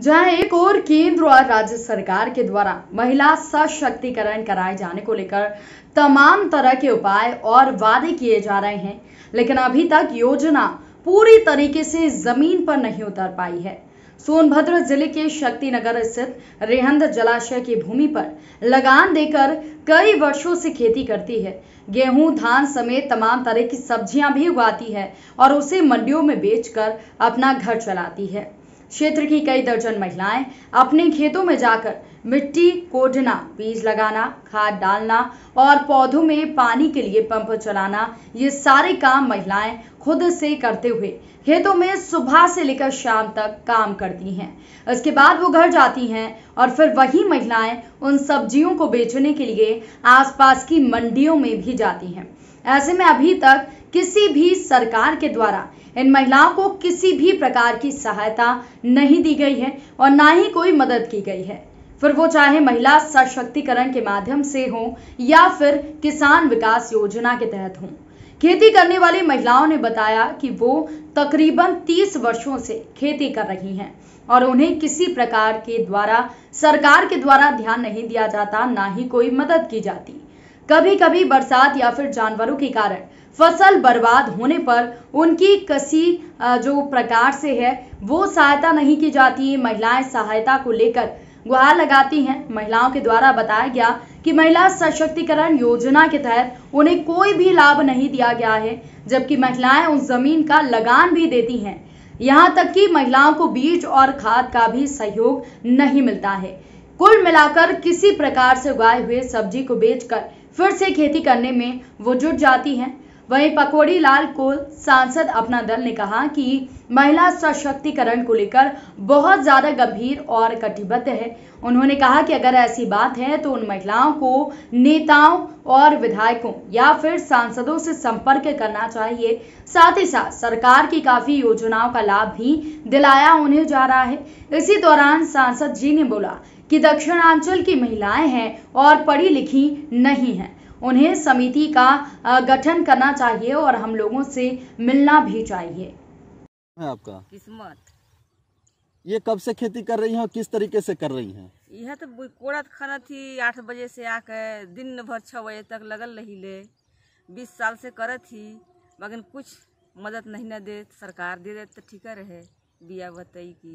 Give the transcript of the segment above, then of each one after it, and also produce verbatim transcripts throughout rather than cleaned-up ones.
जहां एक और केंद्र और राज्य सरकार के द्वारा महिला सशक्तिकरण कराए जाने को लेकर तमाम तरह के उपाय और वादे किए जा रहे हैं, लेकिन अभी तक योजना पूरी तरीके से जमीन पर नहीं उतर पाई है। सोनभद्र जिले के शक्तिनगर स्थित रेहंद जलाशय की भूमि पर लगान देकर कई वर्षों से खेती करती है। गेहूं, धान समेत तमाम तरह की सब्जियां भी उगाती है और उसे मंडियों में बेचकर अपना घर चलाती है। क्षेत्र की कई दर्जन महिलाएं अपने खेतों में जाकर मिट्टी कोड़ना, बीज लगाना, खाद डालना और पौधों में पानी के लिए पंप चलाना, ये सारे काम महिलाएं खुद से करते हुए खेतों में सुबह से लेकर शाम तक काम करती हैं। इसके बाद वो घर जाती हैं और फिर वही महिलाएं उन सब्जियों को बेचने के लिए आसपास की मंडियों में भी जाती हैं। ऐसे में अभी तक किसी भी सरकार के द्वारा इन महिलाओं को किसी भी प्रकार की सहायता नहीं दी गई है और ना ही कोई मदद की गई है, फिर वो चाहे महिला सशक्तिकरण के माध्यम से हो या फिर किसान विकास योजना के तहत हो। खेती करने वाली महिलाओं ने बताया कि वो तकरीबन तीस वर्षों से खेती कर रही हैं और उन्हें किसी प्रकार के द्वारा सरकार के द्वारा ध्यान नहीं दिया जाता, ना ही कोई मदद की जाती। कभी कभी बरसात या फिर जानवरों के कारण फसल बर्बाद होने पर उनकी किसी जो प्रकार से है वो सहायता नहीं की जाती। महिलाएं सहायता को लेकर गुहार लगाती हैं। महिलाओं के द्वारा बताया गया कि महिला सशक्तिकरण योजना के तहत उन्हें कोई भी लाभ नहीं दिया गया है, जबकि महिलाएं उस जमीन का लगान भी देती हैं। यहाँ तक कि महिलाओं को बीज और खाद का भी सहयोग नहीं मिलता है। कुल मिलाकर किसी प्रकार से उगाए हुए सब्जी को बेचकर फिर से खेती करने में वो जुट जाती हैं। वहीं पकौड़ी लाल को सांसद अपना दल ने कहा कि महिला सशक्तिकरण को लेकर बहुत ज्यादा गंभीर और कटिबद्ध है। उन्होंने कहा कि अगर ऐसी बात है तो उन महिलाओं को नेताओं और विधायकों या फिर सांसदों से संपर्क करना चाहिए। साथ ही साथ सरकार की काफी योजनाओं का लाभ भी दिलाया उन्हें जा रहा है। इसी दौरान सांसद जी ने बोला कि दक्षिणांचल की महिलाएं हैं और पढ़ी लिखी नहीं हैं, उन्हें समिति का गठन करना चाहिए और हम लोगों से मिलना भी चाहिए। है आपका किस्मत। ये कब से खेती कर रही हैं और किस तरीके से कर रही हैं? यह तो कोड़त खाना थी, आठ बजे से आकर दिन भर छः बजे तक लगल रही ले। बीस साल से करत थी, मगर कुछ मदद नहीं न दे। सरकार दे दे तो ठीक रहे। बिया बतई की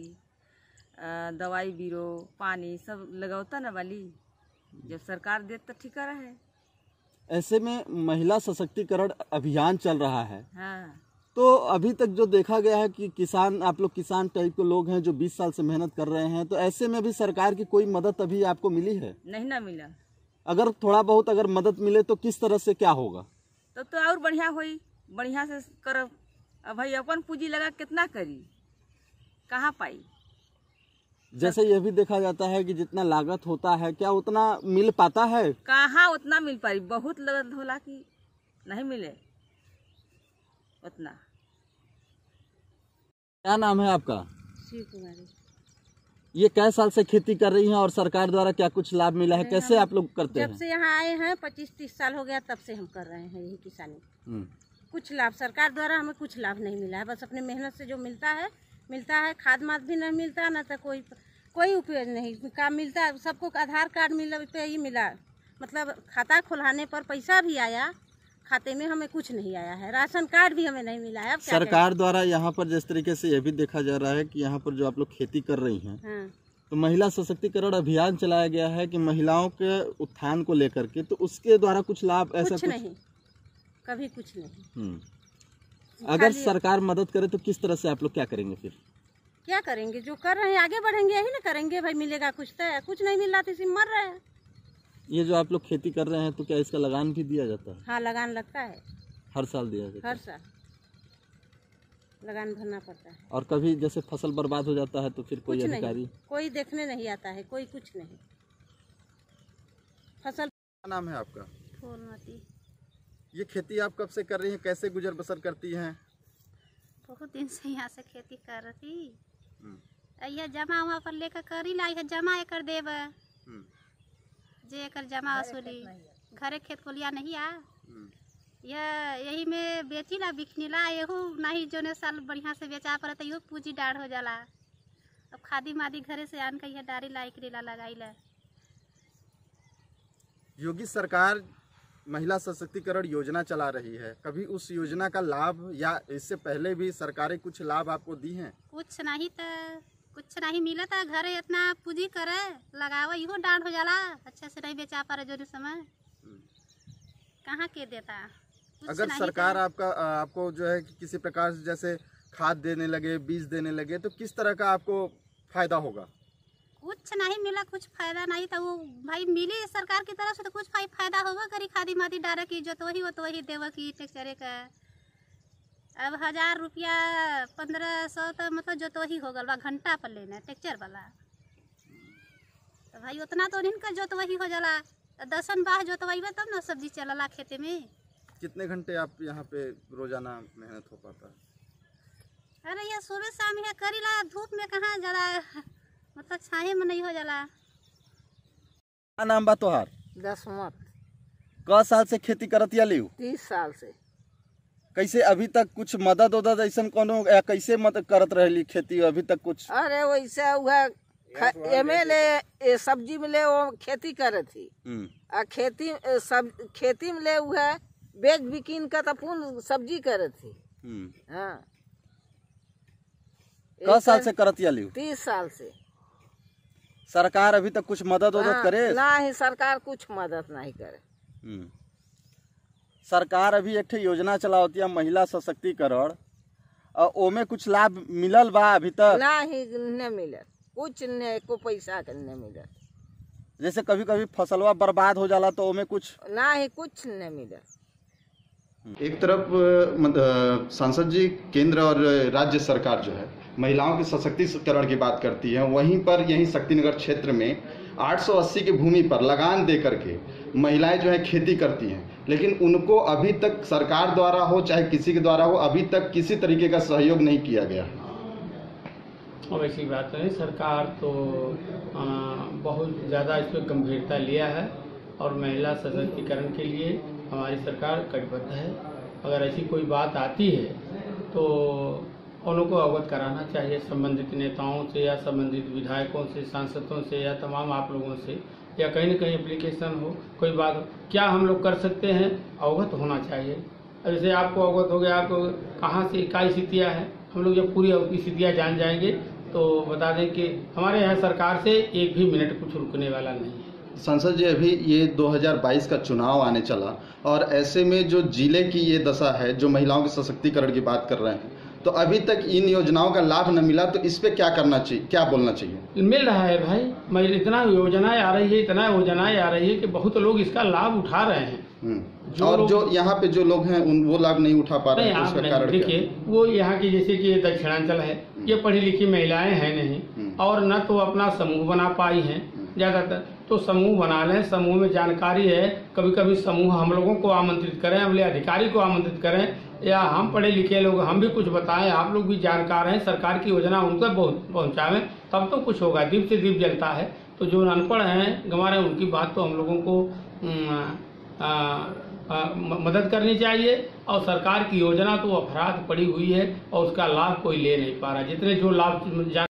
दवाई बीरो पानी सब लगावता न वाली, जब सरकार दे तो ठीक रहे। ऐसे में महिला सशक्तिकरण अभियान चल रहा है। हाँ। तो अभी तक जो देखा गया है कि किसान, आप लोग किसान टाइप के लोग हैं जो बीस साल से मेहनत कर रहे हैं, तो ऐसे में भी सरकार की कोई मदद अभी आपको मिली है? नहीं ना मिला। अगर थोड़ा बहुत अगर मदद मिले तो किस तरह से क्या होगा? तब तो, तो और बढ़िया होई, बढ़िया से कर। अब भाई अपन पूंजी लगा कितना करी, कहाँ पाई? जैसे यह भी देखा जाता है कि जितना लागत होता है क्या उतना मिल पाता है? कहाँ उतना मिल पाई, बहुत लागत होला कि नहीं मिले उतना। क्या नाम है आपका? शिव कुमारी। ये कै साल से खेती कर रही हैं और सरकार द्वारा क्या कुछ लाभ मिला है? कैसे आप लोग करते हैं? जब से यहाँ आए हैं पच्चीस तीस साल हो गया, तब से हम कर रहे हैं यही किसानी। कुछ लाभ सरकार द्वारा हमें कुछ लाभ नहीं मिला है, बस अपने मेहनत से जो मिलता है मिलता है। खाद माद भी नहीं मिलता, ना तो कोई कोई उपयोग नहीं काम मिलता। सबको आधार कार्ड मिला पे ही मिला, मतलब खाता खुलाने पर पैसा भी आया, खाते में हमें कुछ नहीं आया है। राशन कार्ड भी हमें नहीं मिला है। अब सरकार द्वारा यहाँ पर जिस तरीके से यह भी देखा जा रहा है कि यहाँ पर जो आप लोग खेती कर रही हैं, हाँ। तो महिला सशक्तिकरण अभियान चलाया गया है कि महिलाओं के उत्थान को लेकर के, तो उसके द्वारा कुछ लाभ ऐसा कुछ, कुछ नहीं, कभी कुछ नहीं। अगर सरकार मदद करे तो किस तरह से आप लोग क्या करेंगे? फिर क्या करेंगे? जो कर रहे हैं आगे बढ़ेंगे, यही ना करेंगे। भाई मिलेगा कुछ तो, कुछ नहीं मिल रहा तो इसी मर रहे हैं। ये जो आप लोग खेती कर रहे हैं तो क्या इसका लगान भी दिया जाता है? हाँ, लगान लगता है। हर साल दिया जाता है? हर साल लगान भरना पड़ता है। और कभी जैसे फसल बर्बाद हो जाता है तो फिर कोई अधिकारी कोई देखने नहीं आता है, कोई कुछ नहीं। फसल। क्या नाम है आपका? फूलमती। ये खेती आप कब से कर रही हैं, कैसे गुजर बसर करती हैं? बहुत दिन से यहाँ से खेती कर रही। यह जमा वहाँ पर लेकर करी ला, यह जमा एकर देव जे एकर जमा वसूली घरे खेत को लिया नहीं आ। यह यही में बेची ला बिकनी ला, यहू नहीं जो ने साल बढ़िया से बेचा पड़े तो यू पूंजी डाढ़ हो जाला। अब खादी मादी घरे से आन कहिए डारी लाई करेला लगाई ला। योगी सरकार महिला सशक्तिकरण योजना चला रही है, कभी उस योजना का लाभ या इससे पहले भी सरकारें कुछ लाभ आपको दी हैं? कुछ नहीं तो कुछ नहीं मिला था, घरे इतना पूंजी करे लगावा इहो डांड हो जाला, अच्छा से नहीं बेचा पा रहे जो समय कहाँ के देता। अगर सरकार आपका आपको जो है कि किसी प्रकार से जैसे खाद देने लगे, बीज देने लगे, तो किस तरह का आपको फायदा होगा? कुछ नहीं मिला, कुछ फायदा नहीं था। वो भाई मिली सरकार की तरफ से तो कुछ फायदा होगा करी, खादी मादी डारे की जो तो वही वो तो वही देवा की टेक्चरे का। अब हजार रुपया पंद्रह सौ तो मतलब जो तो वही हो गल बा घंटा पर लेना टेक्चर वाला, तो भाई उतना तो इनका जो तो वही हो जाला। दसन बाह जो तो वही तब ना सब्जी चलला खेते में। कितने घंटे आप यहाँ पे रोजाना मेहनत हो पाता है? अरे ये सुबह शाम है करीला, धूप में कहाँ जला, मतलब छाहे में नहीं हो जाला। क्या नाम बा तोहार? दसमत। क साल से खेती करत या लियू? तीस साल से। कैसे अभी तक कुछ मदद उदद ऐसा कोनो या कैसे मदद करत रहली खेती अभी तक कुछ? अरे वैसे वह एमे ले सब्जी में ले वो खेती करे थी, आ खेती सब खेती में ले वह बेच बिकिन का तपून सब्जी करे थी। हाँ। क साल से करत या लियू? तीस साल से। सरकार अभी तक कुछ मदद उदद करे? नहीं, सरकार कुछ मदद नहीं करे। सरकार अभी एक योजना चलावती है महिला सशक्तिकरण, और ओमे कुछ लाभ मिलल बा अभी तक? नहीं, नहीं मिलल, कुछ नहीं, को पैसा के नहीं मिलल। जैसे कभी कभी फसलवा बर्बाद हो जाला तो ओमे कुछ? नहीं, कुछ नहीं मिलल। एक तरफ सांसद जी केंद्र और राज्य सरकार जो है महिलाओं के सशक्तिकरण की बात करती है, वहीं पर यहीं शक्तिनगर क्षेत्र में आठ सौ अस्सी की भूमि पर लगान दे करके महिलाएं जो है खेती करती हैं, लेकिन उनको अभी तक सरकार द्वारा हो चाहे किसी के द्वारा हो अभी तक किसी तरीके का सहयोग नहीं किया गया। और ऐसी बात नहीं, सरकार तो आ, बहुत ज़्यादा इस पर गंभीरता लिया है और महिला सशक्तिकरण के लिए हमारी सरकार कटिबद्ध है। अगर ऐसी कोई बात आती है तो उनको अवगत कराना चाहिए संबंधित नेताओं से या संबंधित विधायकों से, सांसदों से या तमाम आप लोगों से, या कहीं न कहीं एप्लीकेशन हो, कोई बात क्या हम लोग कर सकते हैं अवगत होना चाहिए। जैसे आपको अवगत हो गया, आपको कहाँ से क्या स्थितियाँ हैं, हम लोग जब पूरी स्थितियाँ जान जाएंगे तो बता दें कि हमारे यहाँ सरकार से एक भी मिनट कुछ रुकने वाला नहीं है। सांसद जी, अभी ये दो हज़ार बाईस का चुनाव आने चला और ऐसे में जो जिले की ये दशा है, जो महिलाओं के सशक्तिकरण की बात कर रहे हैं, तो अभी तक इन योजनाओं का लाभ न मिला, तो इस पे क्या करना चाहिए, क्या बोलना चाहिए? मिल रहा है भाई, मैं इतना योजनाएं आ रही है इतना योजनाएं आ रही है कि बहुत लोग इसका लाभ उठा रहे हैं। जो और जो यहाँ पे जो लोग हैं उन वो लाभ नहीं उठा पा रहे हैं, उसका कारण देखिए, वो यहाँ की जैसे कि ये दक्षिणांचल है, ये पढ़ी लिखी महिलाएं हैं नहीं, और न तो अपना समूह बना पाई हैं ज्यादातर, तो समूह बना लें, समूह में जानकारी है, कभी कभी समूह हम लोगों को आमंत्रित करें, अगले अधिकारी को आमंत्रित करें, या हम पढ़े लिखे लोग हम भी कुछ बताएं, आप लोग भी जानकार हैं, सरकार की योजना उनको पहुंचावें, तब तो कुछ होगा। दीप से दीप जलता है, तो जो अनपढ़ हैं गंवा रहे हैं उनकी बात तो हम लोगों को आ, आ, मदद करनी चाहिए। और सरकार की योजना तो अपराध पड़ी हुई है और उसका लाभ कोई ले नहीं पा रहा। जितने जो लाभ